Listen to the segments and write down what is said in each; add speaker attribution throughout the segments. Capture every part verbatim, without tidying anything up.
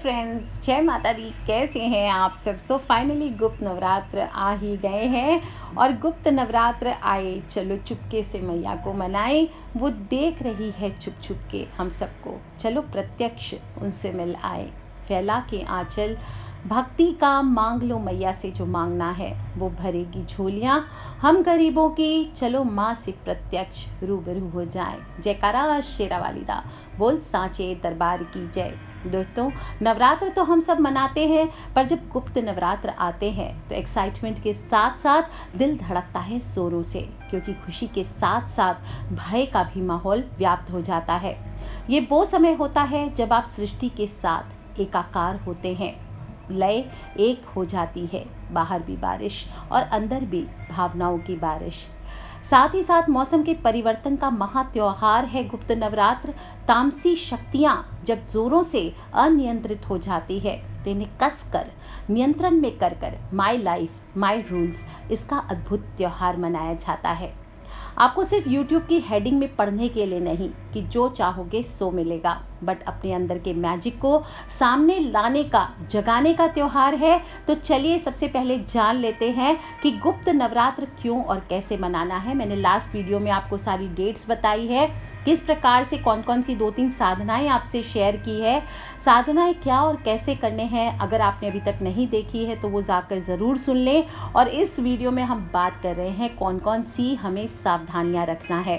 Speaker 1: Friends, जय माता दी। कैसे हैं आप सब? सो फाइनली गुप्त नवरात्र आ ही गए हैं और गुप्त नवरात्र आए, चलो चुपके से मैया को मनाएं। वो देख रही है छुप छुप के हम सबको, चलो प्रत्यक्ष उनसे मिल आए। फैला के आंचल भक्ति का मांग लो, मैया से जो मांगना है वो भरेगी झोलियाँ हम गरीबों की। चलो माँ से प्रत्यक्ष रूबरू हो जाए। जयकारा शेरा वाली दा बोल सांचे दरबार की जय। दोस्तों, नवरात्र तो हम सब मनाते हैं, पर जब गुप्त नवरात्र आते हैं तो एक्साइटमेंट के साथ साथ दिल धड़कता है जोरों से, क्योंकि खुशी के साथ साथ भय का भी माहौल व्याप्त हो जाता है। ये वो समय होता है जब आप सृष्टि के साथ एकाकार होते हैं, लय एक हो जाती है, बाहर भी बारिश और अंदर भी भावनाओं की बारिश। साथ ही साथ मौसम के परिवर्तन का महा त्योहार है गुप्त नवरात्र। तामसी शक्तियाँ जब जोरों से अनियंत्रित हो जाती है तो इन्हें कसकर नियंत्रण में कर कर माई लाइफ माई रूल्स, इसका अद्भुत त्योहार मनाया जाता है। आपको सिर्फ यूट्यूब की हेडिंग में पढ़ने के लिए नहीं कि जो चाहोगे सो मिलेगा, बट अपने अंदर के मैजिक को सामने लाने का, जगाने का त्योहार है। तो चलिए सबसे पहले जान लेते हैं कि गुप्त नवरात्र क्यों और कैसे मनाना है। मैंने लास्ट वीडियो में आपको सारी डेट्स बताई है, किस प्रकार से कौन कौन सी दो तीन साधनाएं आपसे शेयर की है। साधनाएं क्या और कैसे करने हैं, अगर आपने अभी तक नहीं देखी है तो वो जाकर ज़रूर सुन लें। और इस वीडियो में हम बात कर रहे हैं कौन कौन सी हमें सावधानियां रखना है।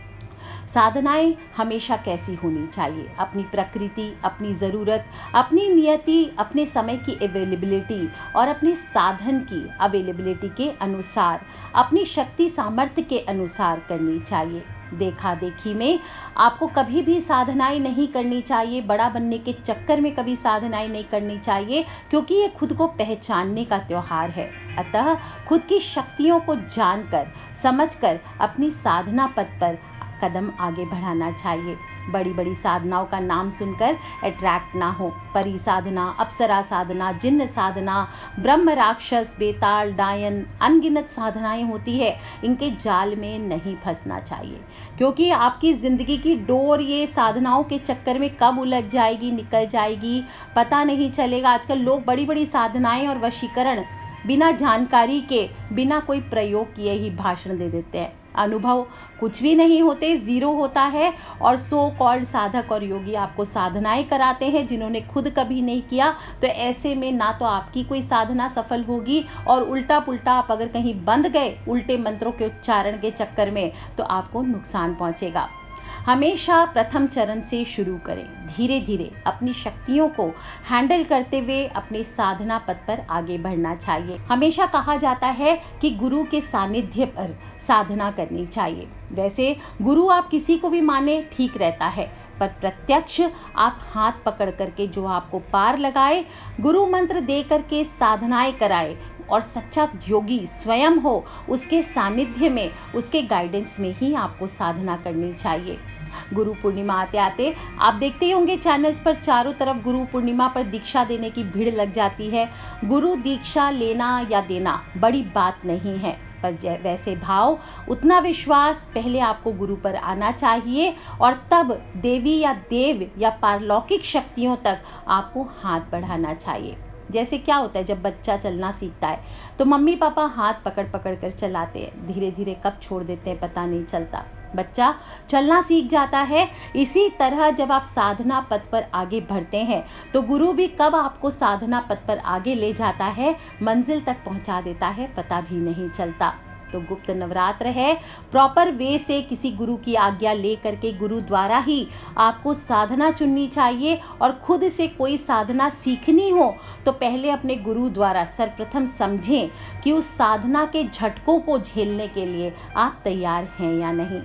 Speaker 1: साधनाएं हमेशा कैसी होनी चाहिए? अपनी प्रकृति, अपनी ज़रूरत, अपनी नियति, अपने समय की अवेलेबिलिटी और अपने साधन की अवेलेबिलिटी के अनुसार, अपनी शक्ति सामर्थ्य के अनुसार करनी चाहिए। देखा देखी में आपको कभी भी साधनाएं नहीं करनी चाहिए, बड़ा बनने के चक्कर में कभी साधनाएं नहीं करनी चाहिए, क्योंकि ये खुद को पहचानने का त्योहार है। अतः खुद की शक्तियों को जानकर, समझकर अपनी साधना पथ पर कदम आगे बढ़ाना चाहिए। बड़ी बड़ी साधनाओं का नाम सुनकर अट्रैक्ट ना हो। परी साधना, अप्सरा साधना, जिन्न साधना, ब्रह्म राक्षस, बेताल, डायन, अनगिनत साधनाएं होती है, इनके जाल में नहीं फंसना चाहिए, क्योंकि आपकी ज़िंदगी की डोर ये साधनाओं के चक्कर में कब उलझ जाएगी, निकल जाएगी, पता नहीं चलेगा। आजकल लोग बड़ी बड़ी साधनाएं और वशीकरण बिना जानकारी के, बिना कोई प्रयोग किए ही भाषण दे देते हैं। अनुभव कुछ भी नहीं होते, ज़ीरो होता है। और सो कॉल्ड साधक और योगी आपको साधनाएं कराते हैं जिन्होंने खुद कभी नहीं किया। तो ऐसे में ना तो आपकी कोई साधना सफल होगी, और उल्टा पुल्टा आप अगर कहीं बंध गए उल्टे मंत्रों के उच्चारण के चक्कर में, तो आपको नुकसान पहुंचेगा। हमेशा प्रथम चरण से शुरू करें, धीरे धीरे अपनी शक्तियों को हैंडल करते हुए अपने साधना पथ पर आगे बढ़ना चाहिए। हमेशा कहा जाता है कि गुरु के सानिध्य पर साधना करनी चाहिए। वैसे गुरु आप किसी को भी माने ठीक रहता है, पर प्रत्यक्ष आप हाथ पकड़ करके जो आपको पार लगाए, गुरु मंत्र दे करके साधनाएं कराए और सच्चा योगी स्वयं हो, उसके सानिध्य में, उसके गाइडेंस में ही आपको साधना करनी चाहिए। गुरु पूर्णिमा आते आते आप देखते होंगे चैनल्स पर चारों तरफ गुरु पूर्णिमा पर दीक्षा देने की भीड़ लग जाती है। गुरु दीक्षा लेना या देना बड़ी बात नहीं है, पर वैसे भाव, उतना विश्वास पहले आपको गुरु पर आना चाहिए, और तब देवी या देव या पारलौकिक शक्तियों तक आपको हाथ बढ़ाना चाहिए। जैसे क्या होता है, जब बच्चा चलना सीखता है तो मम्मी पापा हाथ पकड़ पकड़ कर चलाते हैं, धीरे धीरे कब छोड़ देते हैं पता नहीं चलता, बच्चा चलना सीख जाता है। इसी तरह जब आप साधना पथ पर आगे बढ़ते हैं तो गुरु भी कब आपको साधना पथ पर आगे ले जाता है, मंजिल तक पहुंचा देता है, पता भी नहीं चलता। तो गुप्त नवरात्र है, प्रॉपर वे से किसी गुरु की आज्ञा ले करके गुरु द्वारा ही आपको साधना चुननी चाहिए। और खुद से कोई साधना सीखनी हो तो पहले अपने गुरु द्वारा सर्वप्रथम समझें कि उस साधना के झटकों को झेलने के लिए आप तैयार हैं या नहीं।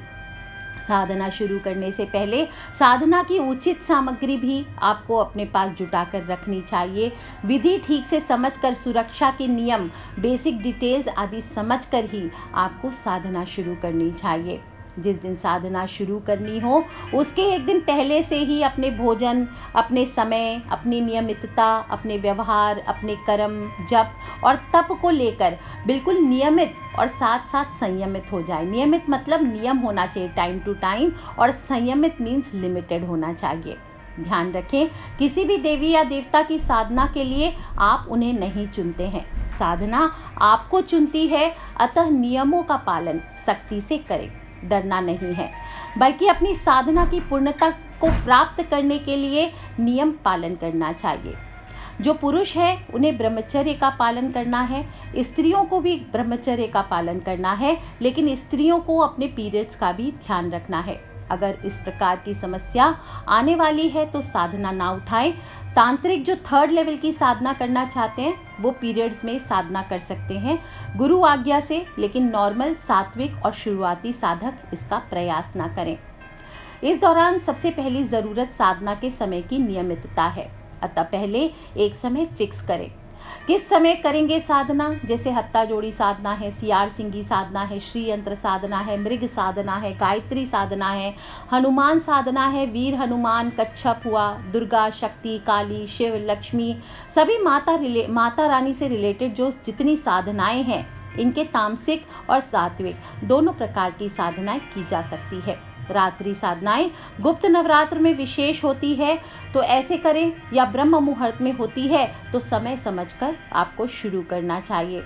Speaker 1: साधना शुरू करने से पहले साधना की उचित सामग्री भी आपको अपने पास जुटा कर रखनी चाहिए। विधि ठीक से समझकर, सुरक्षा के नियम, बेसिक डिटेल्स आदि समझकर ही आपको साधना शुरू करनी चाहिए। जिस दिन साधना शुरू करनी हो उसके एक दिन पहले से ही अपने भोजन, अपने समय, अपनी नियमितता, अपने व्यवहार, अपने कर्म, जप और तप को लेकर बिल्कुल नियमित और साथ साथ संयमित हो जाए। नियमित मतलब नियम होना चाहिए टाइम टू टाइम, और संयमित मीन्स लिमिटेड होना चाहिए। ध्यान रखें, किसी भी देवी या देवता की साधना के लिए आप उन्हें नहीं चुनते हैं, साधना आपको चुनती है। अतः नियमों का पालन सख्ती से करें, डरना नहीं है, बल्कि अपनी साधना की पूर्णता को प्राप्त करने के लिए नियम पालन करना चाहिए। जो पुरुष है उन्हें ब्रह्मचर्य का पालन करना है, स्त्रियों को भी ब्रह्मचर्य का पालन करना है, लेकिन स्त्रियों को अपने पीरियड्स का भी ध्यान रखना है। अगर इस प्रकार की समस्या आने वाली है तो साधना ना उठाएं। तांत्रिक जो थर्ड लेवल की साधना करना चाहते हैं वो पीरियड्स में साधना कर सकते हैं गुरु आज्ञा से, लेकिन नॉर्मल सात्विक और शुरुआती साधक इसका प्रयास ना करें। इस दौरान सबसे पहली ज़रूरत साधना के समय की नियमितता है, अतः पहले एक समय फिक्स करें। किस समय करेंगे साधना, जैसे हत्ता जोड़ी साधना है, सियार सिंगी साधना है, श्री यंत्र साधना है, मृग साधना है, गायत्री साधना है, हनुमान साधना है, वीर हनुमान, कच्छप हुआ, दुर्गा, शक्ति, काली, शिव, लक्ष्मी, सभी माता रिले माता रानी से रिलेटेड जो जितनी साधनाएं हैं, इनके तामसिक और सात्विक दोनों प्रकार की साधनाएं की जा सकती है। रात्रि साधनाएं गुप्त नवरात्र में विशेष होती है तो ऐसे करें, या ब्रह्म मुहूर्त में होती है तो समय समझकर आपको शुरू करना चाहिए।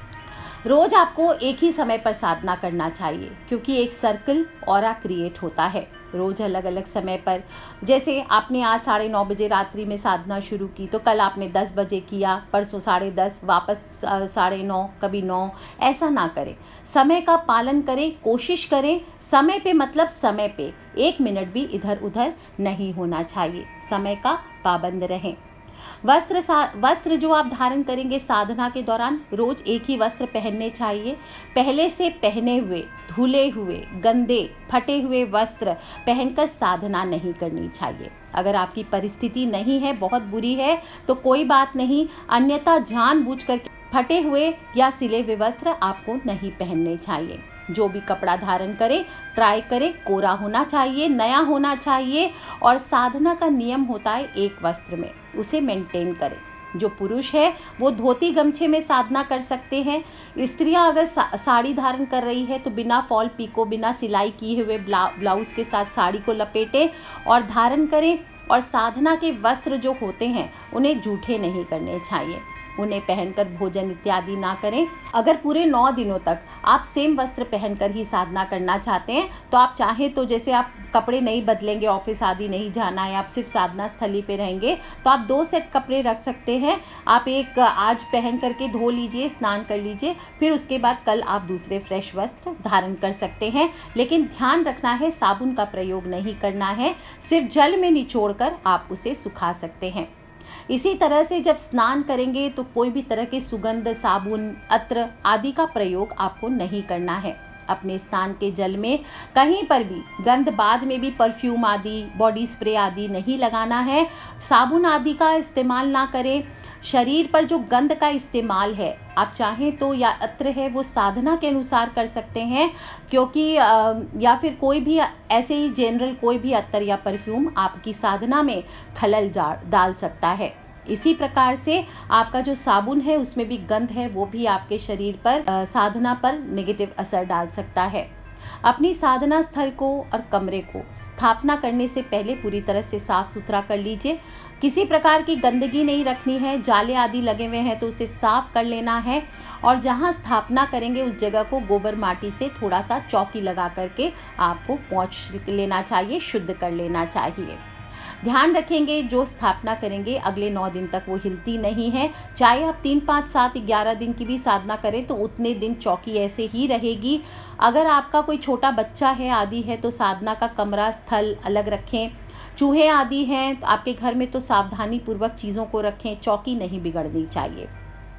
Speaker 1: रोज आपको एक ही समय पर साधना करना चाहिए, क्योंकि एक सर्कल ऑरा क्रिएट होता है। रोज अलग अलग समय पर, जैसे आपने आज साढ़े नौ बजे रात्रि में साधना शुरू की तो कल आपने दस बजे किया, परसों साढ़े दस, वापस साढ़े नौ, कभी नौ, ऐसा ना करें। समय का पालन करें, कोशिश करें समय पे, मतलब समय पे एक मिनट भी इधर उधर नहीं होना चाहिए, समय का पाबंद रहें। वस्त्र वस्त्र जो आप धारण करेंगे साधना के दौरान, रोज एक ही वस्त्र पहनने चाहिए। पहले से पहने हुए, धुले हुए, गंदे, फटे हुए वस्त्र पहनकर साधना नहीं करनी चाहिए। अगर आपकी परिस्थिति नहीं है, बहुत बुरी है, तो कोई बात नहीं, अन्यथा जानबूझकर फटे हुए या सिले हुए वस्त्र आपको नहीं पहनने चाहिए। जो भी कपड़ा धारण करें, ट्राई करें कोरा होना चाहिए, नया होना चाहिए, और साधना का नियम होता है एक वस्त्र में, उसे मेंटेन करें। जो पुरुष है वो धोती गमछे में साधना कर सकते हैं। स्त्रियां अगर सा, साड़ी धारण कर रही है तो बिना फॉल पीको, बिना सिलाई किए हुए ब्ला, ब्लाउज के साथ साड़ी को लपेटें और धारण करें। और साधना के वस्त्र जो होते हैं उन्हें जूठे नहीं करने चाहिए, उन्हें पहनकर भोजन इत्यादि ना करें। अगर पूरे नौ दिनों तक आप सेम वस्त्र पहनकर ही साधना करना चाहते हैं तो आप चाहें तो, जैसे आप कपड़े नहीं बदलेंगे, ऑफिस आदि नहीं जाना है, आप सिर्फ साधना स्थली पे रहेंगे, तो आप दो सेट कपड़े रख सकते हैं। आप एक आज पहन करके धो लीजिए, स्नान कर लीजिए, फिर उसके बाद कल आप दूसरे फ्रेश वस्त्र धारण कर सकते हैं। लेकिन ध्यान रखना है, साबुन का प्रयोग नहीं करना है, सिर्फ जल में निचोड़कर आप उसे सुखा सकते हैं। इसी तरह से जब स्नान करेंगे तो कोई भी तरह के सुगंध, साबुन, अत्र आदि का प्रयोग आपको नहीं करना है। अपने स्नान के जल में कहीं पर भी गंध, बाद में भी परफ्यूम आदि, बॉडी स्प्रे आदि नहीं लगाना है। साबुन आदि का इस्तेमाल ना करें। शरीर पर जो गंध का इस्तेमाल है, आप चाहें तो या अत्र है वो साधना के अनुसार कर सकते हैं, क्योंकि या फिर कोई भी ऐसे ही जनरल कोई भी अत्र या परफ्यूम आपकी साधना में खलल डाल सकता है। इसी प्रकार से आपका जो साबुन है उसमें भी गंध है, वो भी आपके शरीर पर, साधना पर नेगेटिव असर डाल सकता है। अपनी साधना स्थल को और कमरे को स्थापना करने से पहले पूरी तरह से साफ सुथरा कर लीजिए। किसी प्रकार की गंदगी नहीं रखनी है। जाले आदि लगे हुए हैं तो उसे साफ कर लेना है। और जहां स्थापना करेंगे उस जगह को गोबर माटी से थोड़ा सा चौकी लगा करके आपको पोंछ लेना चाहिए, शुद्ध कर लेना चाहिए। ध्यान रखेंगे जो स्थापना करेंगे अगले नौ दिन तक वो हिलती नहीं है। चाहे आप तीन, पाँच, सात, ग्यारह दिन की भी साधना करें तो उतने दिन चौकी ऐसे ही रहेगी। अगर आपका कोई छोटा बच्चा है आदि है तो साधना का कमरा स्थल अलग रखें। चूहे आदि हैं तो आपके घर में तो सावधानी पूर्वक चीज़ों को रखें, चौकी नहीं बिगड़नी चाहिए।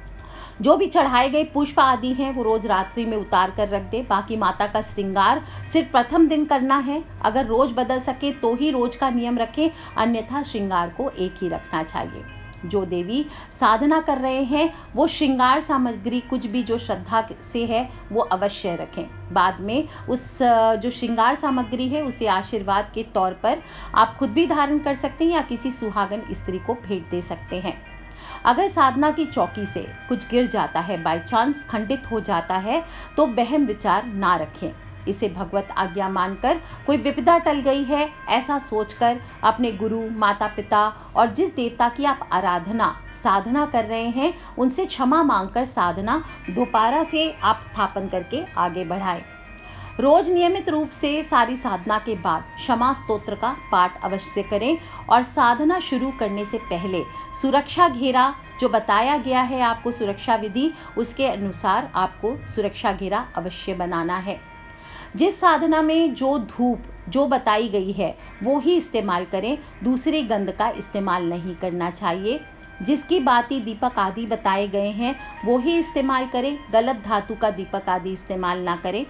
Speaker 1: जो भी चढ़ाए गए पुष्प आदि हैं वो रोज रात्रि में उतार कर रख दे। बाकी माता का श्रृंगार सिर्फ प्रथम दिन करना है। अगर रोज बदल सके तो ही रोज का नियम रखें, अन्यथा श्रृंगार को एक ही रखना चाहिए। जो देवी साधना कर रहे हैं वो श्रृंगार सामग्री कुछ भी जो श्रद्धा से है वो अवश्य रखें। बाद में उस जो श्रृंगार सामग्री है उसे आशीर्वाद के तौर पर आप खुद भी धारण कर सकते हैं या किसी सुहागन स्त्री को भेंट दे सकते हैं। अगर साधना की चौकी से कुछ गिर जाता है, बाय चांस खंडित हो जाता है, तो वहम विचार ना रखें। इसे भगवत आज्ञा मानकर कोई विपदा टल गई है ऐसा सोचकर अपने गुरु, माता पिता और जिस देवता की आप आराधना साधना कर रहे हैं उनसे क्षमा मांगकर साधना दोबारा से आप स्थापन करके आगे बढ़ाएं। रोज नियमित रूप से सारी साधना के बाद क्षमा स्तोत्र का पाठ अवश्य करें और साधना शुरू करने से पहले सुरक्षा घेरा जो बताया गया है आपको सुरक्षा विधि, उसके अनुसार आपको सुरक्षा घेरा अवश्य बनाना है। जिस साधना में जो धूप जो बताई गई है वो ही इस्तेमाल करें, दूसरे गंध का इस्तेमाल नहीं करना चाहिए। जिसकी बाती दीपक आदि बताए गए हैं वो ही इस्तेमाल करें, गलत धातु का दीपक आदि इस्तेमाल ना करें।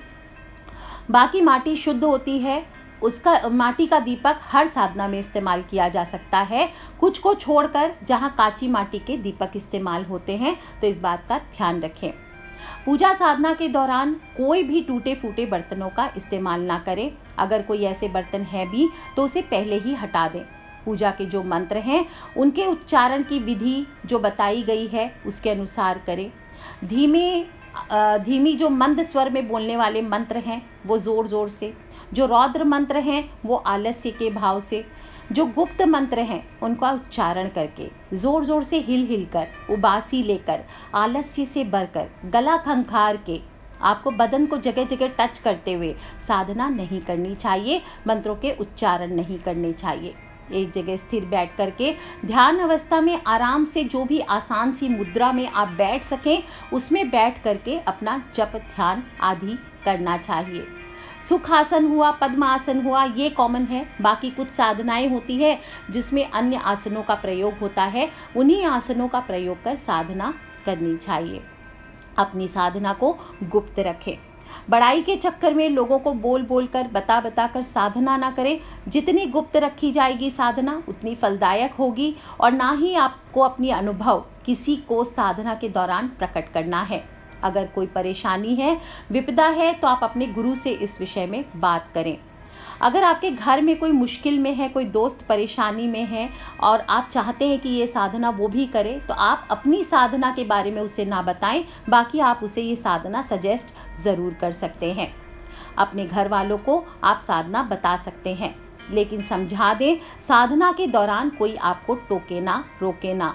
Speaker 1: बाकी माटी शुद्ध होती है, उसका माटी का दीपक हर साधना में इस्तेमाल किया जा सकता है, कुछ को छोड़कर जहाँ काची माटी के दीपक इस्तेमाल होते हैं, तो इस बात का ध्यान रखें। पूजा साधना के दौरान कोई भी टूटे फूटे बर्तनों का इस्तेमाल ना करें। अगर कोई ऐसे बर्तन है भी तो उसे पहले ही हटा दें। पूजा के जो मंत्र हैं उनके उच्चारण की विधि जो बताई गई है उसके अनुसार करें। धीमे धीमी जो मंद स्वर में बोलने वाले मंत्र हैं वो ज़ोर ज़ोर से, जो रौद्र मंत्र हैं वो आलस्य के भाव से, जो गुप्त मंत्र हैं उनका उच्चारण करके ज़ोर ज़ोर से हिल हिल कर, उबासी लेकर, आलस्य से भरकर, गला खंखार के आपको बदन को जगह जगह टच करते हुए साधना नहीं करनी चाहिए, मंत्रों के उच्चारण नहीं करने चाहिए। एक जगह स्थिर बैठ करके ध्यान अवस्था में आराम से जो भी आसान सी मुद्रा में आप बैठ सकें उसमें बैठ करके अपना जप ध्यान आदि करना चाहिए। सुखासन हुआ, पद्मासन हुआ, ये कॉमन है। बाकी कुछ साधनाएं होती है जिसमें अन्य आसनों का प्रयोग होता है, उन्हीं आसनों का प्रयोग कर साधना करनी चाहिए। अपनी साधना को गुप्त रखें। बड़ाई के चक्कर में लोगों को बोल बोल कर, बता बता कर साधना ना करें। जितनी गुप्त रखी जाएगी साधना उतनी फलदायक होगी और ना ही आपको अपनी अनुभव किसी को साधना के दौरान प्रकट करना है। अगर कोई परेशानी है, विपदा है, तो आप अपने गुरु से इस विषय में बात करें। अगर आपके घर में कोई मुश्किल में है, कोई दोस्त परेशानी में है और आप चाहते हैं कि ये साधना वो भी करे, तो आप अपनी साधना के बारे में उसे ना बताएं, बाकी आप उसे ये साधना सजेस्ट ज़रूर कर सकते हैं। अपने घर वालों को आप साधना बता सकते हैं, लेकिन समझा दें साधना के दौरान कोई आपको टोके ना, रोके ना।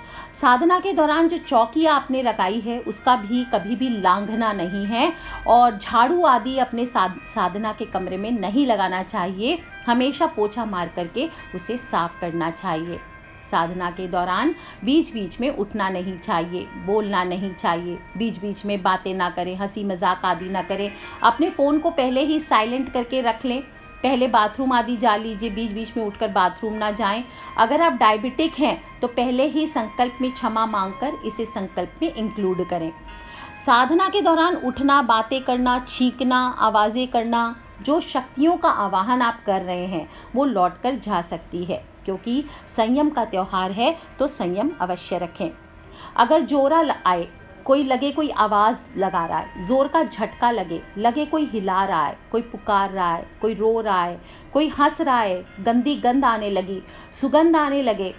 Speaker 1: साधना के दौरान जो चौकी आपने लगाई है उसका भी कभी भी लांघना नहीं है और झाड़ू आदि अपने साध, साधना के कमरे में नहीं लगाना चाहिए। हमेशा पोछा मार करके उसे साफ करना चाहिए। साधना के दौरान बीच बीच में उठना नहीं चाहिए, बोलना नहीं चाहिए, बीच बीच में बातें ना करें, हंसी मजाक आदि ना करें। अपने फ़ोन को पहले ही साइलेंट करके रख लें। पहले बाथरूम आदि जा लीजिए, बीच बीच में उठकर बाथरूम ना जाएं। अगर आप डायबिटिक हैं तो पहले ही संकल्प में क्षमा मांगकर इसे संकल्प में इंक्लूड करें। साधना के दौरान उठना, बातें करना, छींकना, आवाज़ें करना, जो शक्तियों का आवाहन आप कर रहे हैं वो लौट कर जा सकती है, क्योंकि संयम का त्यौहार है तो संयम अवश्य रखें। अगर जोरा आए, कोई लगे कोई आवाज़ लगा रहा है, ज़ोर का झटका लगे, लगे कोई हिला रहा है, कोई पुकार रहा है, कोई रो रहा है, कोई हंस रहा है, गंदी गंध आने लगी, सुगंध आने लगे,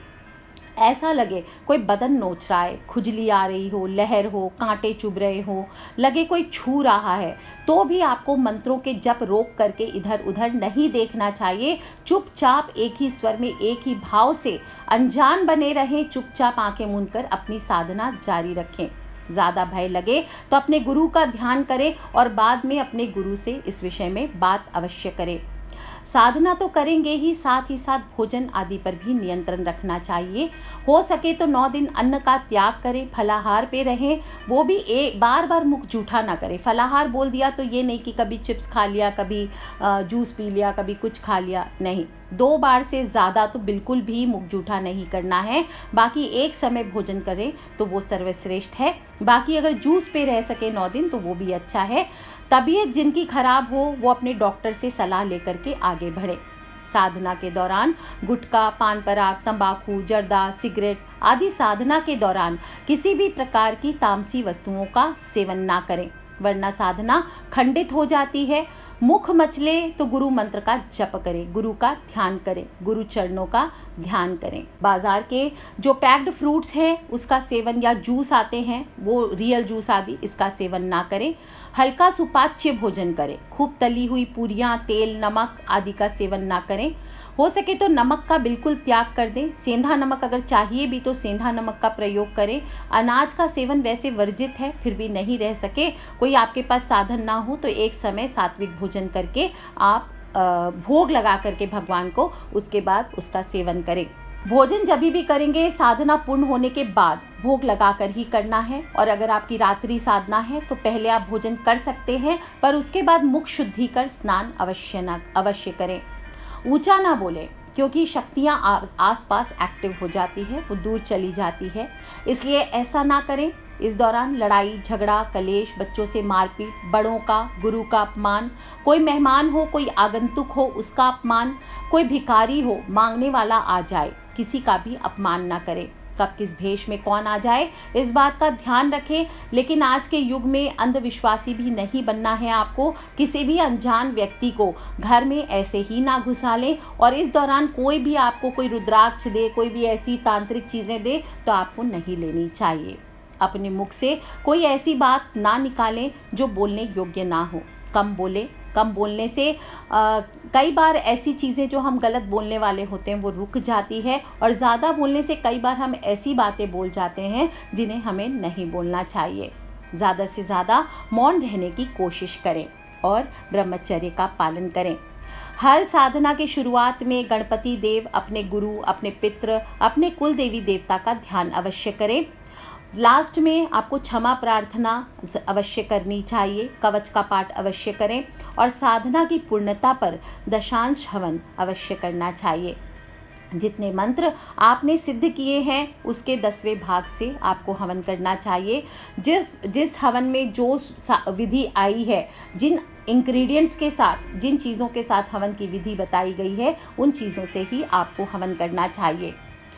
Speaker 1: ऐसा लगे कोई बदन नोच रहा है, खुजली आ रही हो, लहर हो, कांटे चुभ रहे हो, लगे कोई छू रहा है, तो भी आपको मंत्रों के जप रोक करके इधर उधर नहीं देखना चाहिए। चुपचाप एक ही स्वर में एक ही भाव से अनजान बने रहें, चुपचाप आंखें मूंद कर अपनी साधना जारी रखें। ज़्यादा भय लगे तो अपने गुरु का ध्यान करें और बाद में अपने गुरु से इस विषय में बात अवश्य करें। साधना तो करेंगे ही, साथ ही साथ भोजन आदि पर भी नियंत्रण रखना चाहिए। हो सके तो नौ दिन अन्न का त्याग करें, फलाहार पे रहें, वो भी एक बार बार मुख जूठा ना करें। फलाहार बोल दिया तो ये नहीं कि कभी चिप्स खा लिया, कभी जूस पी लिया, कभी कुछ खा लिया, नहीं। दो बार से ज़्यादा तो बिल्कुल भी मुख जूठा नहीं करना है। बाकी एक समय भोजन करें तो वो सर्वश्रेष्ठ है। बाकी अगर जूस पे रह सके नौ दिन तो वो भी अच्छा है। तबीयत जिनकी खराब हो वो अपने डॉक्टर से सलाह लेकर के आगे बढ़े। साधना के दौरान गुटखा, पान पराग, तंबाकू, जर्दा, सिगरेट आदि साधना के दौरान किसी भी प्रकार की तामसी वस्तुओं का सेवन ना करें। वरना साधना खंडित हो जाती है। मुख मचले तो गुरु मंत्र का जप करें, गुरु का ध्यान करें, गुरु चरणों का ध्यान करें। बाजार के जो पैक्ड फ्रूट्स हैं उसका सेवन, या जूस आते हैं वो रियल जूस आदि, इसका सेवन ना करें। हल्का सुपाच्य भोजन करें, खूब तली हुई पूरियाँ, तेल, नमक आदि का सेवन ना करें। हो सके तो नमक का बिल्कुल त्याग कर दें। सेंधा नमक अगर चाहिए भी तो सेंधा नमक का प्रयोग करें। अनाज का सेवन वैसे वर्जित है, फिर भी नहीं रह सके, कोई आपके पास साधन ना हो तो एक समय सात्विक भोजन करके आप भोग लगा करके भगवान को, उसके बाद उसका सेवन करें। भोजन जब भी करेंगे साधना पूर्ण होने के बाद भोग लगा कर ही करना है। और अगर आपकी रात्रि साधना है तो पहले आप भोजन कर सकते हैं, पर उसके बाद मुख शुद्धि कर स्नान अवश्य ना अवश्य करें। ऊंचा ना बोलें, क्योंकि शक्तियाँ आसपास एक्टिव हो जाती है, वो दूर चली जाती है, इसलिए ऐसा ना करें। इस दौरान लड़ाई झगड़ा, कलेश, बच्चों से मारपीट, बड़ों का, गुरु का अपमान, कोई मेहमान हो, कोई आगंतुक हो उसका अपमान, कोई भिखारी हो, मांगने वाला आ जाए, किसी का भी अपमान ना करें। कब किस भेष में कौन आ जाए इस बात का ध्यान रखें। लेकिन आज के युग में अंधविश्वासी भी नहीं बनना है आपको। किसी भी अनजान व्यक्ति को घर में ऐसे ही ना घुसा लें। और इस दौरान कोई भी आपको कोई रुद्राक्ष दे, कोई भी ऐसी तांत्रिक चीज़ें दे तो आपको नहीं लेनी चाहिए। अपने मुख से कोई ऐसी बात ना निकालें जो बोलने योग्य ना हो। कम बोलें। कम बोलने से आ, कई बार ऐसी चीज़ें जो हम गलत बोलने वाले होते हैं वो रुक जाती है, और ज़्यादा बोलने से कई बार हम ऐसी बातें बोल जाते हैं जिन्हें हमें नहीं बोलना चाहिए। ज़्यादा से ज़्यादा मौन रहने की कोशिश करें और ब्रह्मचर्य का पालन करें। हर साधना की शुरुआत में गणपति देव, अपने गुरु, अपने पितृ, अपने कुल देवी देवता का ध्यान अवश्य करें। लास्ट में आपको क्षमा प्रार्थना अवश्य करनी चाहिए, कवच का पाठ अवश्य करें, और साधना की पूर्णता पर दशांश हवन अवश्य करना चाहिए। जितने मंत्र आपने सिद्ध किए हैं उसके दसवें भाग से आपको हवन करना चाहिए। जिस जिस हवन में जो विधि आई है, जिन इंग्रेडिएंट्स के साथ, जिन चीज़ों के साथ हवन की विधि बताई गई है, उन चीज़ों से ही आपको हवन करना चाहिए।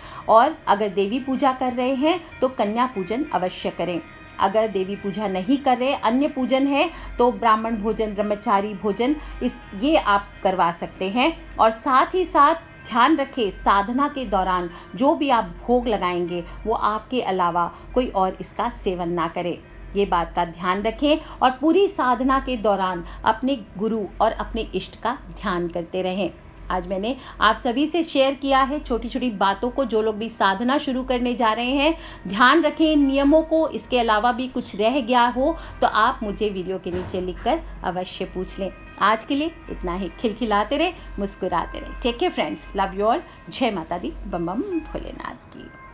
Speaker 1: और अगर देवी पूजा कर रहे हैं तो कन्या पूजन अवश्य करें। अगर देवी पूजा नहीं कर रहे, अन्य पूजन है, तो ब्राह्मण भोजन, ब्रह्मचारी भोजन, इस ये आप करवा सकते हैं। और साथ ही साथ ध्यान रखें, साधना के दौरान जो भी आप भोग लगाएंगे वो आपके अलावा कोई और इसका सेवन ना करे। ये बात का ध्यान रखें और पूरी साधना के दौरान अपने गुरु और इष्ट इष्ट का ध्यान करते रहें। आज मैंने आप सभी से शेयर किया है छोटी छोटी बातों को। जो लोग भी साधना शुरू करने जा रहे हैं, ध्यान रखें इन नियमों को। इसके अलावा भी कुछ रह गया हो तो आप मुझे वीडियो के नीचे लिखकर अवश्य पूछ लें। आज के लिए इतना ही। खिलखिलाते रहे, मुस्कुराते रहे। Take care friends, love you all. जय माता दी, बम बम भोलेनाथ की।